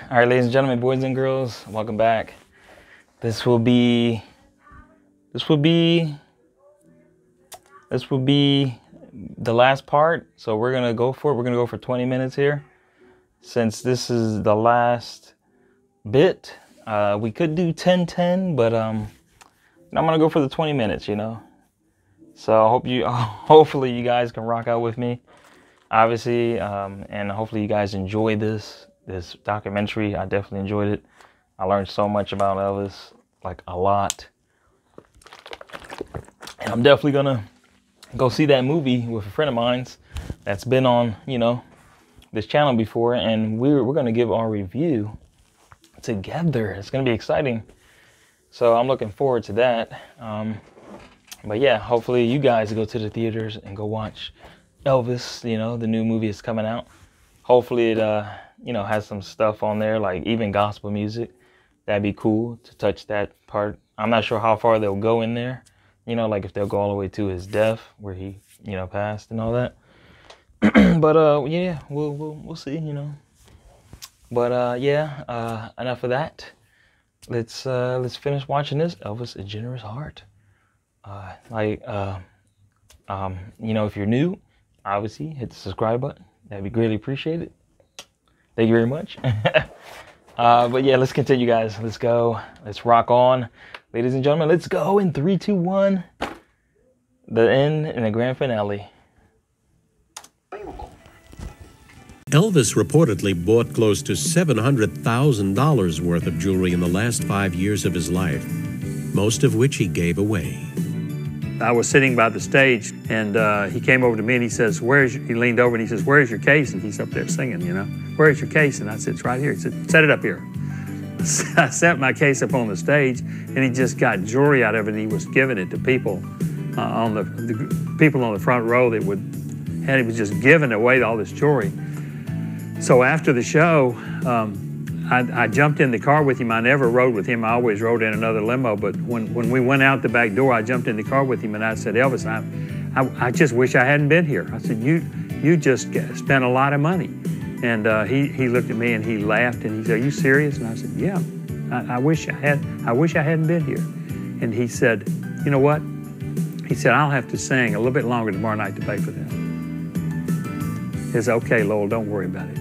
All right, ladies and gentlemen, boys and girls, welcome back. This will be the last part. So we're gonna go for it. We're gonna go for 20 minutes here. Since this is the last bit, we could do 10-10, but I'm gonna go for the 20 minutes. You know. So hopefully you guys can rock out with me, obviously, and hopefully you guys enjoy this documentary. I definitely enjoyed it. I learned so much about Elvis, like a lot. And I'm definitely gonna go see that movie with a friend of mine's that's been on, this channel before, and we're gonna give our review together. It's gonna be exciting. So I'm looking forward to that. But yeah, hopefully you guys go to the theaters and go watch Elvis. The new movie is coming out. Hopefully it has some stuff on there, like even gospel music. That'd be cool to touch that part. I'm not sure how far they'll go in there, like if they'll go all the way to his death where he, passed and all that. But yeah, we'll see, But yeah, enough of that. Let's finish watching this Elvis: A Generous Heart. If you're new, obviously hit the subscribe button. That'd be greatly appreciated. Thank you very much. But yeah, let's continue, guys. Let's go. Let's rock on. Ladies and gentlemen, let's go in 3, 2, 1. The end and the grand finale. Elvis reportedly bought close to $700,000 worth of jewelry in the last 5 years of his life, most of which he gave away. I was sitting by the stage, and he came over to me and he says, he leaned over and he says, "Where's your case?" And he's up there singing, "Where's your case?" And I said, "It's right here." He said, "Set it up here." I set my case up on the stage, and he just got jewelry out of it, and he was giving it to people on the people on the front row that he was just giving away all this jewelry. So after the show, I jumped in the car with him. I never rode with him. I always rode in another limo. But when we went out the back door, I jumped in the car with him, and I said, "Elvis, I just wish I hadn't been here." I said, "You just spent a lot of money." And he looked at me and he laughed and he said, "Are you serious?" And I said, "Yeah. I wish I hadn't been here." And he said, "You know what?" He said, "I'll have to sing a little bit longer tomorrow night to pay for that." He said, "Okay, Lowell, don't worry about it."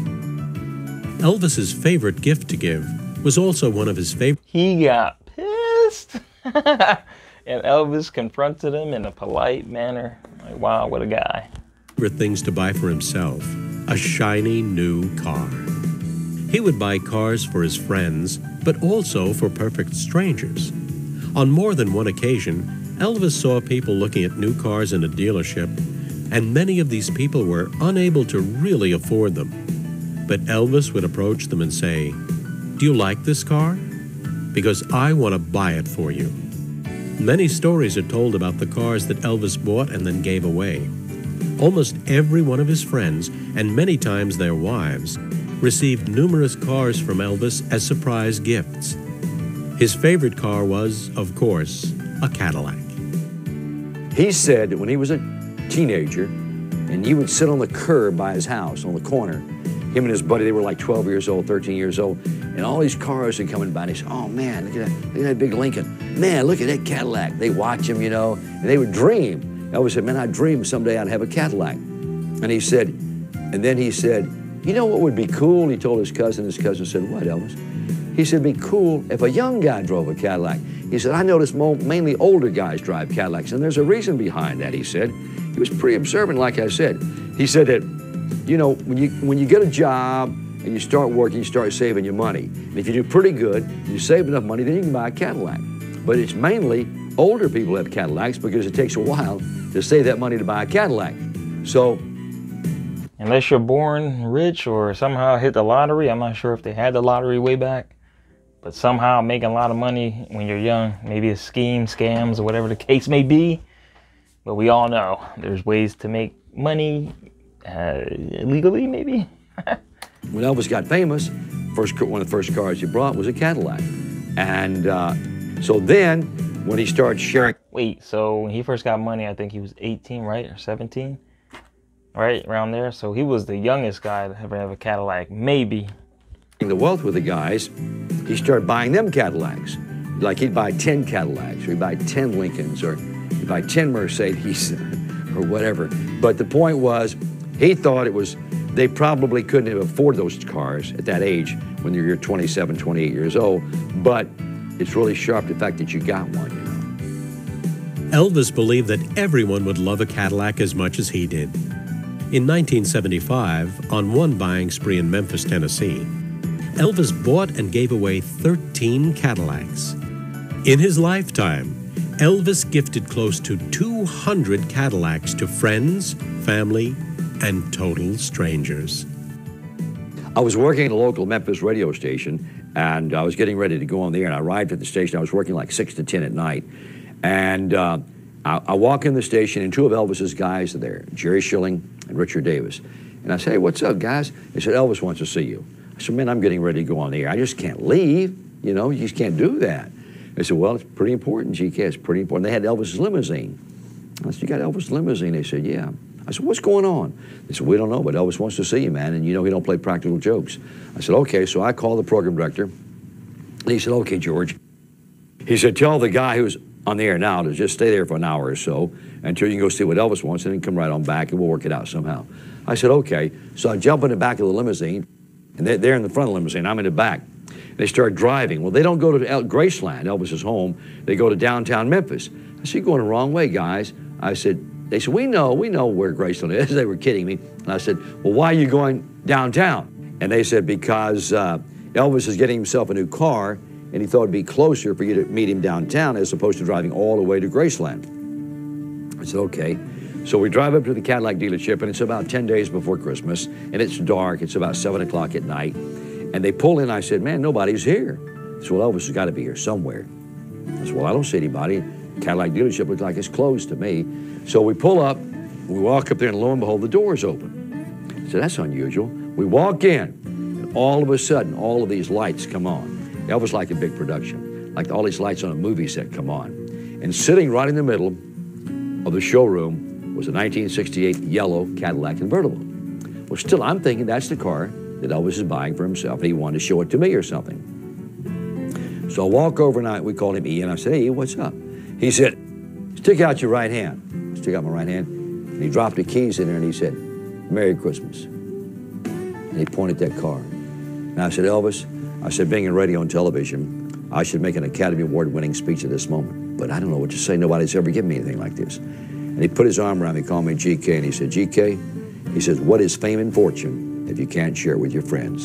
Elvis's favorite gift to give was also one of his favorite. He got pissed. And Elvis confronted him in a polite manner. Like, wow, what a guy. Favorite things to buy for himself: a shiny new car. He would buy cars for his friends, but also for perfect strangers. On more than one occasion, Elvis saw people looking at new cars in a dealership, and many of these people were unable to really afford them. But Elvis would approach them and say, "Do you like this car? Because I want to buy it for you." Many stories are told about the cars that Elvis bought and then gave away. Almost every one of his friends, and many times their wives, received numerous cars from Elvis as surprise gifts. His favorite car was, of course, a Cadillac. He said that when he was a teenager, and he would sit on the curb by his house on the corner, him and his buddy, they were like 12 years old, 13 years old, and all these cars would come by, and he said, "Oh man, look at that big Lincoln. Man, look at that Cadillac." They watch him, and they would dream. Elvis said, "Man, I dreamed someday I'd have a Cadillac." And then he said, "You know what would be cool?" He told his cousin. His cousin said, "What, Elvis?" He said, "It'd be cool if a young guy drove a Cadillac." He said, "I noticed mainly older guys drive Cadillacs, and there's a reason behind that," he said. He was pretty observant, like I said. He said that, when you get a job and you start working, you start saving your money. And if you do pretty good, you save enough money, then you can buy a Cadillac. But it's mainly older people have Cadillacs because it takes a while to save that money to buy a Cadillac. So, unless you're born rich or somehow hit the lottery, I'm not sure if they had the lottery way back, but somehow making a lot of money when you're young, maybe a scheme, scams, or whatever the case may be. But we all know there's ways to make money legally, maybe. When Elvis got famous, one of the first cars he brought was a Cadillac. And so then, when he started sharing... Wait, so when he first got money, I think he was 18, right? Or 17? Right? Around there. So he was the youngest guy to ever have a Cadillac, maybe. the wealth with the guys, he started buying them Cadillacs. Like he'd buy 10 Cadillacs, or he'd buy 10 Lincolns, or he'd buy 10 Mercedes, or whatever. But the point was, he thought it was, they probably couldn't have afforded those cars at that age when you're 27, 28 years old. But it's really sharp, the fact that you got one, you know. Elvis believed that everyone would love a Cadillac as much as he did. In 1975, on one buying spree in Memphis, Tennessee, Elvis bought and gave away 13 Cadillacs. In his lifetime, Elvis gifted close to 200 Cadillacs to friends, family, and total strangers. I was working at a local Memphis radio station, and I was getting ready to go on the air, and I arrived at the station. I was working like 6 to 10 at night, and I walk in the station, and two of Elvis's guys are there, Jerry Schilling and Richard Davis. And I say, hey, what's up, guys? They said, Elvis wants to see you. I said, man, I'm getting ready to go on the air. I just can't leave. You know, you just can't do that. They said, well, it's pretty important, GK. It's pretty important. They had Elvis's limousine. I said, you got Elvis' limousine? They said, yeah. I said, what's going on? They said, we don't know, but Elvis wants to see you, man, and you know he don't play practical jokes. I said, okay. So I called the program director, and he said, okay, George. He said, tell the guy who's on the air now to just stay there for an hour or so until you can go see what Elvis wants, and then come right on back, and we'll work it out somehow. I said, okay. So I jump in the back of the limousine, and they're in the front of the limousine. I'm in the back. They start driving. Well, they don't go to Graceland, Elvis's home. They go to downtown Memphis. I said, you're going the wrong way, guys. I said, they said, we know where Graceland is. They were kidding me. And I said, well, why are you going downtown? And they said, because Elvis is getting himself a new car, and he thought it'd be closer for you to meet him downtown as opposed to driving all the way to Graceland. I said, okay. So we drive up to the Cadillac dealership, and it's about 10 days before Christmas, and it's dark. It's about 7 o'clock at night. And they pull in. I said, man, nobody's here. They said, well, Elvis has got to be here somewhere. I said, well, I don't see anybody. Cadillac dealership looks like it's closed to me. So we pull up, we walk up there, and lo and behold, the door's open. I said, that's unusual. We walk in, and all of a sudden, all of these lights come on. Elvis like a big production, like all these lights on a movie set come on. And sitting right in the middle of the showroom was a 1968 yellow Cadillac convertible. Well, still, I'm thinking that's the car that Elvis is buying for himself, and he wanted to show it to me or something. So I walk over, and we called him Ian. I said, hey, what's up? He said, stick out your right hand. Stick out my right hand. And he dropped the keys in there, and he said, Merry Christmas. And he pointed that car. And I said, Elvis, I said, being in radio and television, I should make an Academy Award-winning speech at this moment. But I don't know what to say. Nobody's ever given me anything like this. And he put his arm around me, called me GK, and he said, GK, he says, what is fame and fortune if you can't share it with your friends?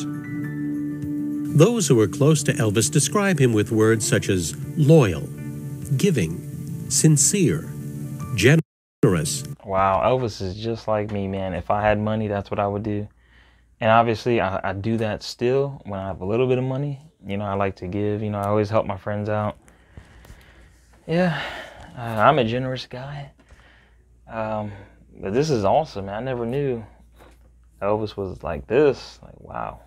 Those who are close to Elvis describe him with words such as loyal, giving, sincere, generous. Wow, Elvis is just like me, man. If I had money, that's what I would do. And obviously, I do that still when I have a little bit of money. You know, I like to give. You know, I always help my friends out. Yeah, I'm a generous guy. But this is awesome, man. I never knew Elvis was like this. Like, wow.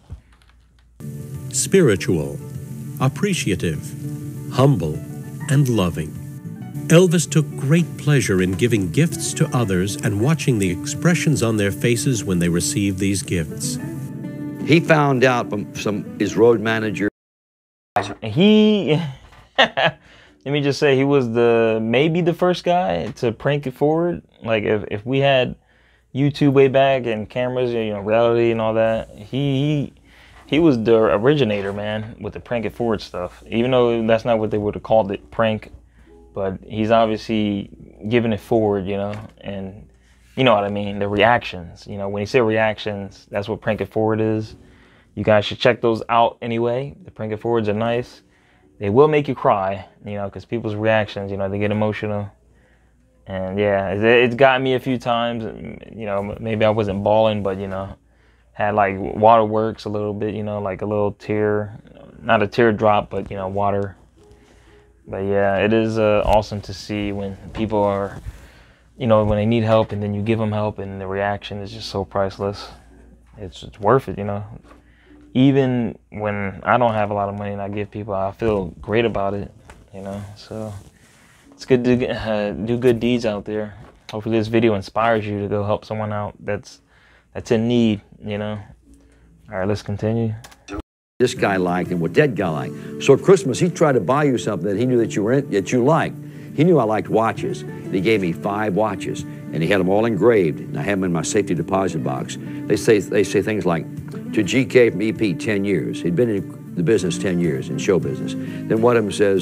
Spiritual, appreciative, humble, and loving. Elvis took great pleasure in giving gifts to others and watching the expressions on their faces when they received these gifts. He found out from his road manager. Let me just say, he was maybe the first guy to prank it forward. Like if we had YouTube way back and cameras, you know, reality and all that, he was the originator, man, with the prank it forward stuff. Even though that's not what they would have called it, prank. But he's obviously giving it forward, you know, and you know what I mean, the reactions. You know, when you say reactions, that's what prank it forward is. You guys should check those out anyway. The prank it forwards are nice. They will make you cry, you know, because people's reactions, you know, they get emotional. And yeah, it's got me a few times. You know, maybe I wasn't bawling, but, you know, had like waterworks a little bit, you know, like a little tear. Not a teardrop, but, you know, water. But yeah, it is awesome to see when people are, you know, when they need help and then you give them help and the reaction is just so priceless. It's worth it, you know. Even when I don't have a lot of money and I give people, I feel great about it, you know. So it's good to do good deeds out there. Hopefully this video inspires you to go help someone out that's in need, you know. All right, let's continue. this guy liked and what that guy liked. So at Christmas, he tried to buy you something that he knew that you liked. He knew I liked watches. And he gave me 5 watches, and he had them all engraved, and I have them in my safety deposit box. They say things like, to GK from EP, 10 years. He'd been in the business 10 years, in show business. Then one of them says,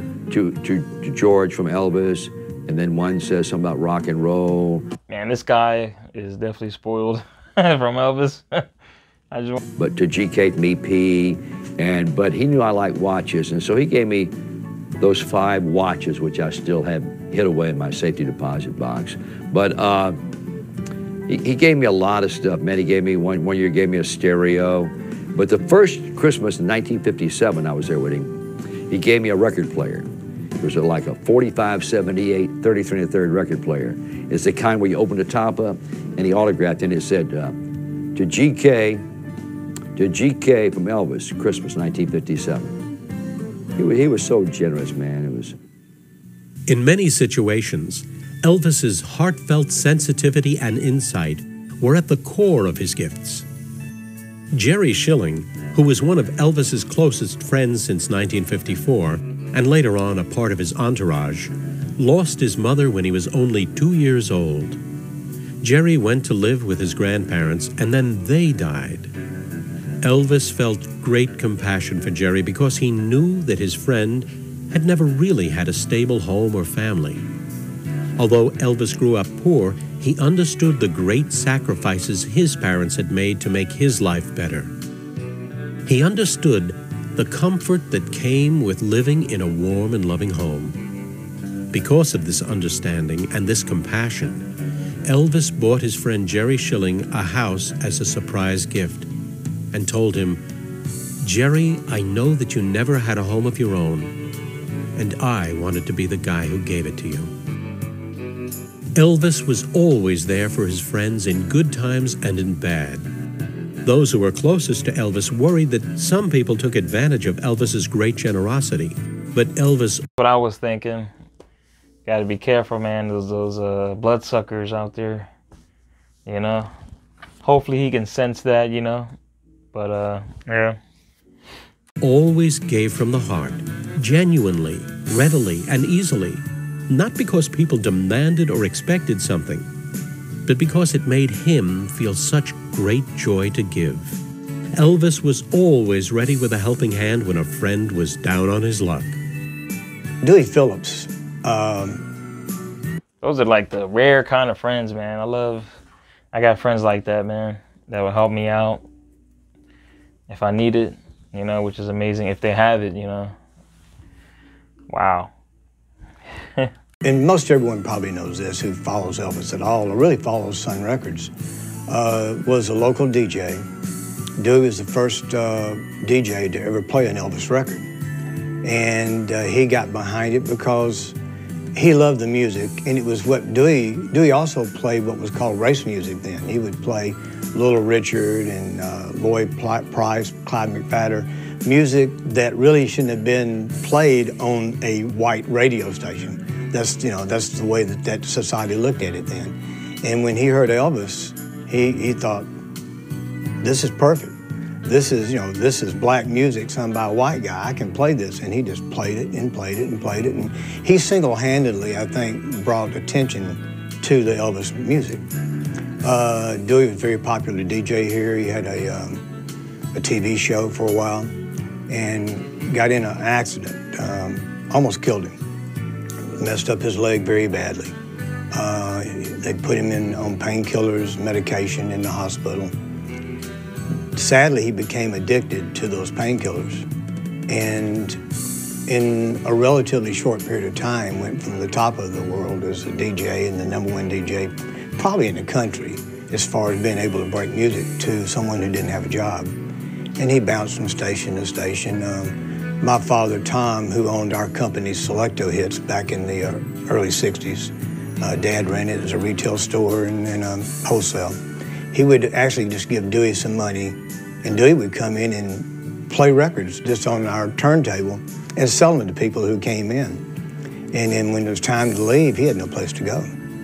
to George from Elvis, and then one says something about rock and roll. Man, this guy is definitely spoiled from Elvis. But to GK from EP, but he knew I liked watches, and so he gave me those 5 watches, which I still have hid away in my safety deposit box. But he gave me a lot of stuff. Man, he gave me, one year he gave me a stereo. But the first Christmas in 1957, I was there with him, he gave me a record player. It was like a 4578 33 1/3 record player. It's the kind where you open the top up, and he autographed, and it said, to GK from Elvis, Christmas 1957. He was so generous, man. It was. In many situations, Elvis's heartfelt sensitivity and insight were at the core of his gifts. Jerry Schilling, who was one of Elvis's closest friends since 1954, and later on a part of his entourage, lost his mother when he was only 2 years old. Jerry went to live with his grandparents, and then they died. Elvis felt great compassion for Jerry because he knew that his friend had never really had a stable home or family. Although Elvis grew up poor, he understood the great sacrifices his parents had made to make his life better. He understood the comfort that came with living in a warm and loving home. Because of this understanding and this compassion, Elvis bought his friend Jerry Schilling a house as a surprise gift and told him, "Jerry, I know that you never had a home of your own, and I wanted to be the guy who gave it to you." Elvis was always there for his friends in good times and in bad. Those who were closest to Elvis worried that some people took advantage of Elvis's great generosity, but Elvis... What I was thinking, gotta be careful, man, those bloodsuckers out there, you know. Hopefully he can sense that, you know, but yeah. Always gave from the heart, genuinely, readily, and easily, not because people demanded or expected something, but because it made him feel such great joy to give. Elvis was always ready with a helping hand when a friend was down on his luck. Dewey Phillips. Those are like the rare kind of friends, man. I got friends like that, man, that will help me out if I need it, you know, which is amazing if they have it, you know. Wow. And most everyone probably knows this who follows Elvis at all, or really follows Sun Records, was a local DJ. Dewey was the first DJ to ever play an Elvis record. And he got behind it because he loved the music, and it was what Dewey also played what was called race music then. He would play Little Richard and Lloyd Price, Clyde McPhatter, music that really shouldn't have been played on a white radio station. That's, you know, that's the way that society looked at it then. And when he heard Elvis, he thought, this is perfect. This is, you know, this is black music sung by a white guy. I can play this. And he just played it and played it and played it. And he single-handedly, I think, brought attention to the Elvis music. Dewey was a very popular DJ here. He had a TV show for a while and got in an accident, almost killed him. Messed up his leg very badly. They put him on painkillers, medication in the hospital. Sadly, he became addicted to those painkillers, and in a relatively short period of time went from the top of the world as a DJ and the #1 DJ, probably in the country, as far as being able to break music, to someone who didn't have a job. And he bounced from station to station. My father, Tom, who owned our company, Selecto Hits, back in the early 60s, Dad ran it as a retail store and wholesale. He would actually just give Dewey some money, and Dewey would come in and play records just on our turntable and sell them to people who came in. And then when it was time to leave, he had no place to go.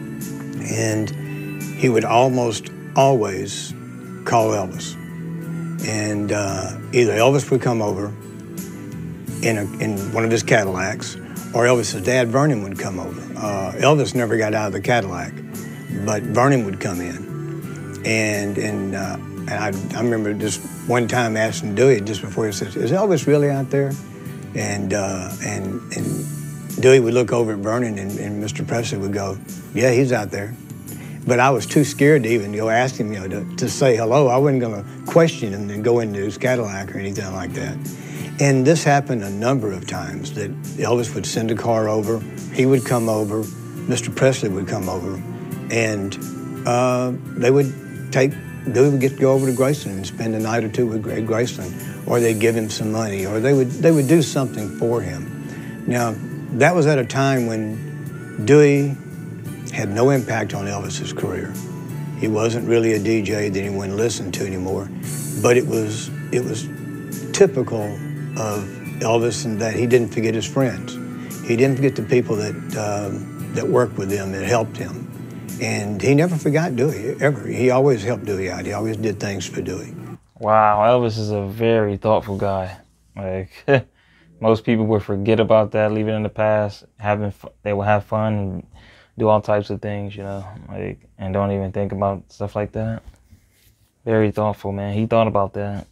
And he would almost always call Elvis. and either Elvis would come over in one of his Cadillacs, or Elvis's dad, Vernon, would come over. Elvis never got out of the Cadillac, but Vernon would come in. And I remember just one time asking Dewey just before, he said, "Is Elvis really out there?" And Dewey would look over at Vernon, and Mr. Presley would go, "Yeah, he's out there." But I was too scared to even go ask him, to say hello. I wasn't going to question him and go into his Cadillac or anything like that. And this happened a number of times, that Elvis would send a car over, he would come over, Mr. Presley would come over, and Dewey would get to go over to Graceland and spend a night or two with Graceland, or they'd give him some money, or they would do something for him. Now, that was at a time when Dewey had no impact on Elvis's career. He wasn't really a DJ that anyone listened to anymore, but it was typical of Elvis in that he didn't forget his friends. He didn't forget the people that worked with him, that helped him. And he never forgot Dewey, ever. He always helped Dewey out. He always did things for Dewey. Wow, Elvis is a very thoughtful guy. Like, most people would forget about that, leave it in the past. They will have fun and do all types of things, like, and don't even think about stuff like that. Very thoughtful, man. He thought about that.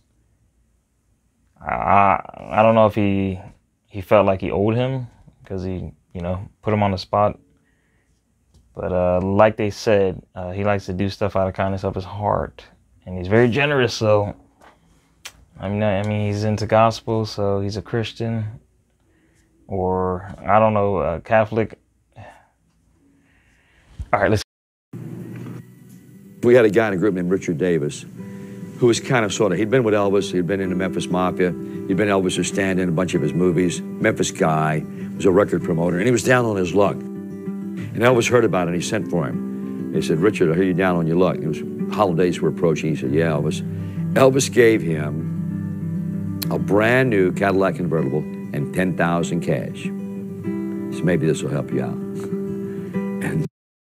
I don't know if he felt like he owed him because he, put him on the spot. But like they said, he likes to do stuff out of kindness of his heart, and he's very generous. So, I mean, he's into gospel, so he's a Christian, or I don't know, Catholic. All right, let's. We had a guy in a group named Richard Davis, who was kind of he'd been with Elvis, he'd been in the Memphis Mafia, he'd been Elvis's stand-in in a bunch of his movies, Memphis guy, was a record promoter, and he was down on his luck. And Elvis heard about it, and he sent for him. He said, "Richard, I hear you down on your luck." It was holidays were approaching. He said, "Yeah, Elvis." Elvis gave him a brand new Cadillac convertible and 10,000 cash. So maybe this will help you out. And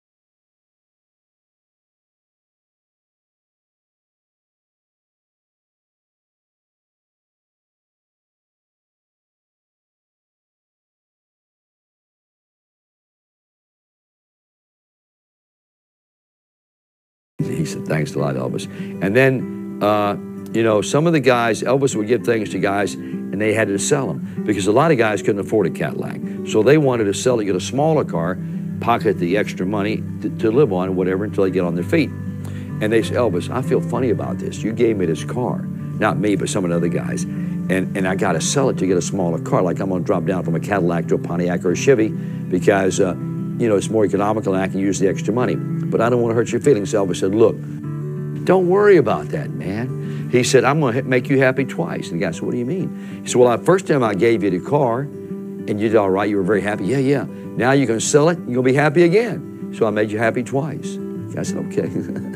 he said, "Thanks a lot, Elvis." And then, some of the guys, Elvis would give things to guys, and they had to sell them because a lot of guys couldn't afford a Cadillac. So they wanted to sell to get a smaller car, pocket the extra money to live on, whatever, until they get on their feet. And they said, "Elvis, I feel funny about this. You gave me this car." Not me, but some of the other guys. And I got to sell it to get a smaller car. Like I'm going to drop down from a Cadillac to a Pontiac or a Chevy because, it's more economical and I can use the extra money. But I don't want to hurt your feelings. Elvis said, "Look, don't worry about that, man." He said, "I'm going to make you happy twice." And the guy said, "What do you mean?" He said, "Well, the first time I gave you the car and you did all right, you were very happy. Yeah. Now you're going to sell it, you're going to be happy again. So I made you happy twice." The guy said, "Okay."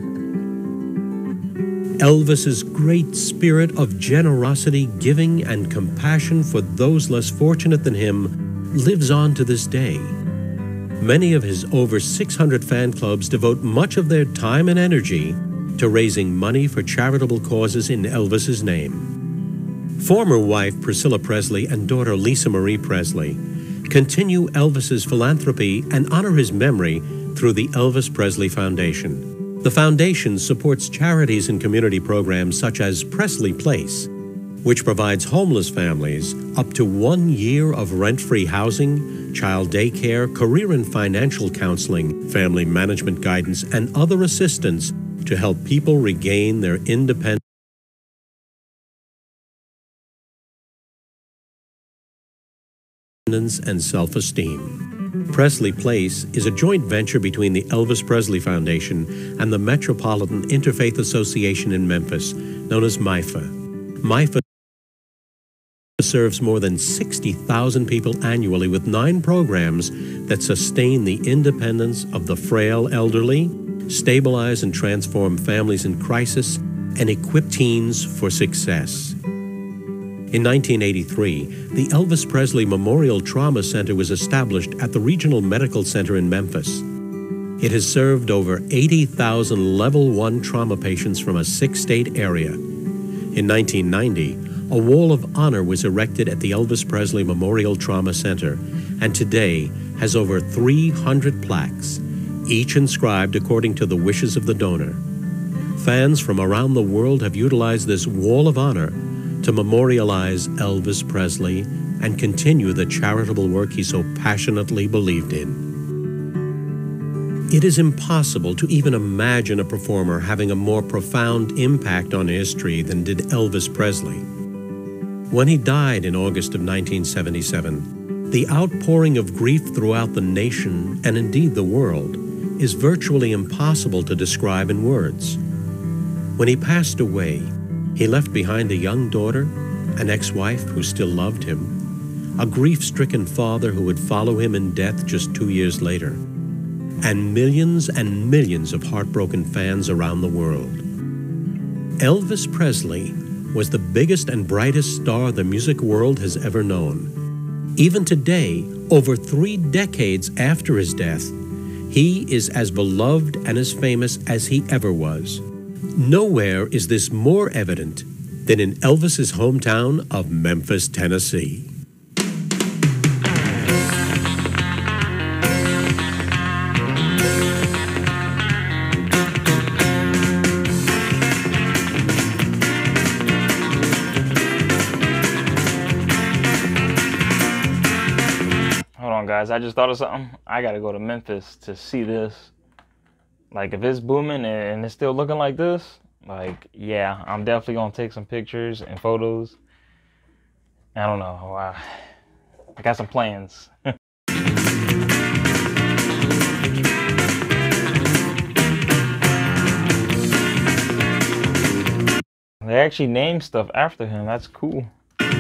Elvis's great spirit of generosity, giving, and compassion for those less fortunate than him lives on to this day. Many of his over 600 fan clubs devote much of their time and energy to raising money for charitable causes in Elvis's name. Former wife Priscilla Presley and daughter Lisa Marie Presley continue Elvis's philanthropy and honor his memory through the Elvis Presley Foundation. The foundation supports charities and community programs such as Presley Place, which provides homeless families up to 1 year of rent-free housing, child daycare, career and financial counseling, family management guidance, and other assistance to help people regain their independence and self-esteem. Presley Place is a joint venture between the Elvis Presley Foundation and the Metropolitan Interfaith Association in Memphis, known as MIFA. MIFA serves more than 60,000 people annually with 9 programs that sustain the independence of the frail elderly, stabilize and transform families in crisis, and equip teens for success. In 1983, the Elvis Presley Memorial Trauma Center was established at the Regional Medical Center in Memphis. It has served over 80,000 Level 1 trauma patients from a 6-state area. In 1990, a wall of honor was erected at the Elvis Presley Memorial Trauma Center, and today has over 300 plaques, each inscribed according to the wishes of the donor. Fans from around the world have utilized this wall of honor to memorialize Elvis Presley and continue the charitable work he so passionately believed in. It is impossible to even imagine a performer having a more profound impact on history than did Elvis Presley. When he died in August of 1977, the outpouring of grief throughout the nation, and indeed the world, is virtually impossible to describe in words. When he passed away, he left behind a young daughter, an ex-wife who still loved him, a grief-stricken father who would follow him in death just 2 years later, and millions of heartbroken fans around the world. Elvis Presley was the biggest and brightest star the music world has ever known. Even today, over 3 decades after his death, he is as beloved and as famous as he ever was. Nowhere is this more evident than in Elvis's hometown of Memphis, Tennessee. Guys, I just thought of something. I gotta go to Memphis to see this. Like, if it's booming and it's still looking like this, like, yeah, I'm definitely gonna take some pictures and photos. I don't know. I got some plans. They actually named stuff after him. That's cool.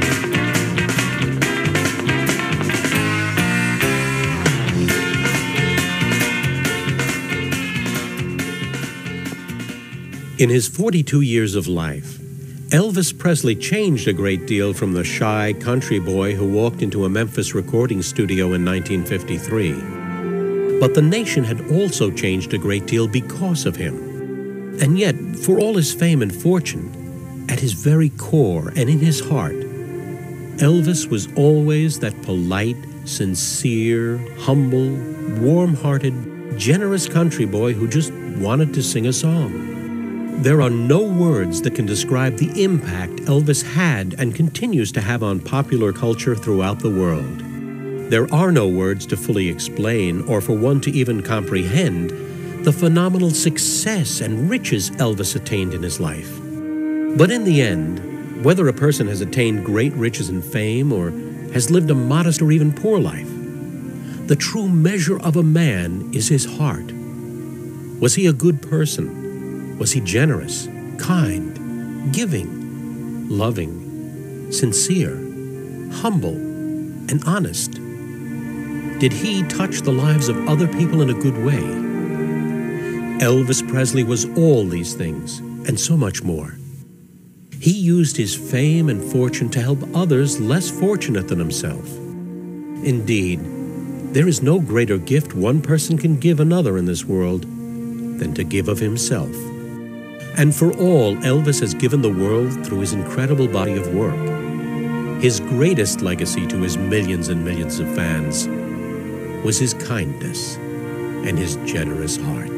In his 42 years of life, Elvis Presley changed a great deal from the shy country boy who walked into a Memphis recording studio in 1953. But the nation had also changed a great deal because of him. And yet, for all his fame and fortune, at his very core and in his heart, Elvis was always that polite, sincere, humble, warm-hearted, generous country boy who just wanted to sing a song. There are no words that can describe the impact Elvis had and continues to have on popular culture throughout the world. There are no words to fully explain or for one to even comprehend the phenomenal success and riches Elvis attained in his life. But in the end, whether a person has attained great riches and fame or has lived a modest or even poor life, the true measure of a man is his heart. Was he a good person? Was he generous, kind, giving, loving, sincere, humble, and honest? Did he touch the lives of other people in a good way? Elvis Presley was all these things and so much more. He used his fame and fortune to help others less fortunate than himself. Indeed, there is no greater gift one person can give another in this world than to give of himself. And for all Elvis has given the world through his incredible body of work, his greatest legacy to his millions and millions of fans was his kindness and his generous heart.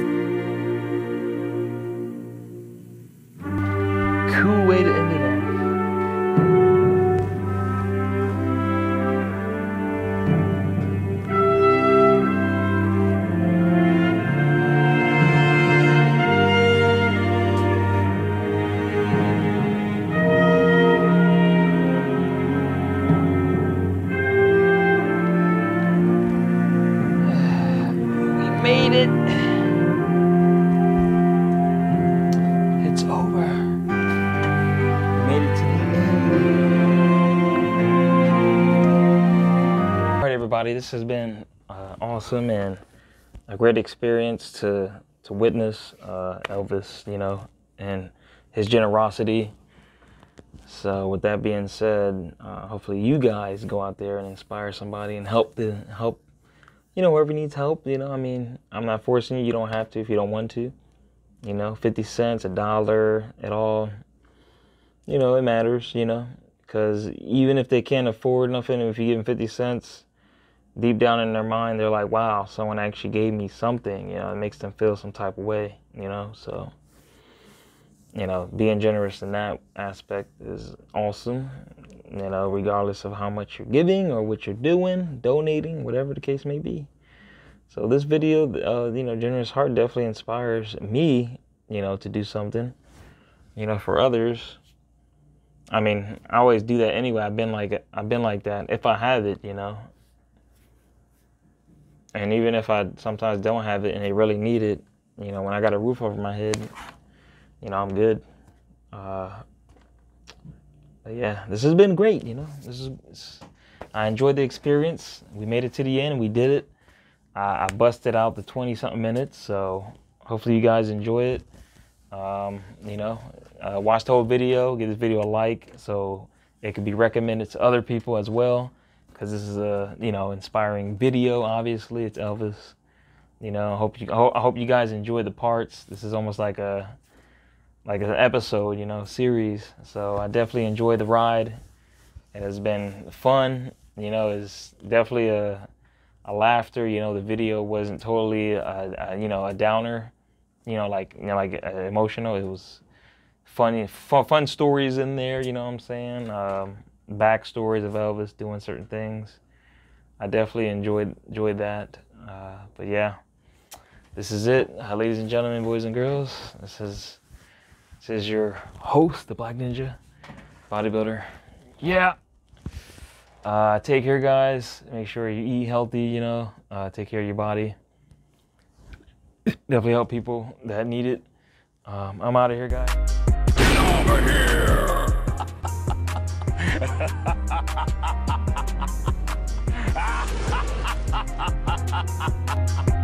Cool way to end it off. Made it. It's over. Made it to the end. All right, everybody. This has been awesome and a great experience to witness Elvis, you know, and his generosity. So, with that being said, hopefully you guys go out there and inspire somebody and help. You know, whoever needs help, you know, I mean, I'm not forcing you. You don't have to if you don't want to. You know, 50 cents, $1 at all. you know, it matters, you know, because even if they can't afford nothing, if you give them 50 cents, deep down in their mind, they're like, wow, someone actually gave me something, you know, it makes them feel some type of way, you know, so, you know, being generous in that aspect is awesome, you know, regardless of how much you're giving or what you're doing, donating, whatever the case may be. So this video, you know, Generous Heart definitely inspires me, you know, to do something, you know, for others. I mean, I always do that anyway. I've been like that if I have it, you know. And even if I sometimes don't have it and they really need it, you know, when I got a roof over my head, you know, I'm good. But yeah, this has been great, you know. I enjoyed the experience. We made it to the end. We did it. I busted out the 20-something minutes, so hopefully you guys enjoy it. You know, watch the whole video, give this video a like so it could be recommended to other people as well, because this is a, you know, inspiring video. Obviously, it's Elvis. You know, I hope you guys enjoy the parts. This is almost like an episode, you know, series. So I definitely enjoyed the ride. It has been fun. You know, it's definitely a laughter. You know, the video wasn't totally you know, a downer. You know, like emotional. It was funny, fun stories in there. You know what I'm saying? Backstories of Elvis doing certain things. I definitely enjoyed that. But yeah, this is it, ladies and gentlemen, boys and girls. This is your host, the Black Ninja Bodybuilder. Yeah. Take care, guys. Make sure you eat healthy. You know, take care of your body. Definitely help people that need it. I'm out of here, guys. Get over here!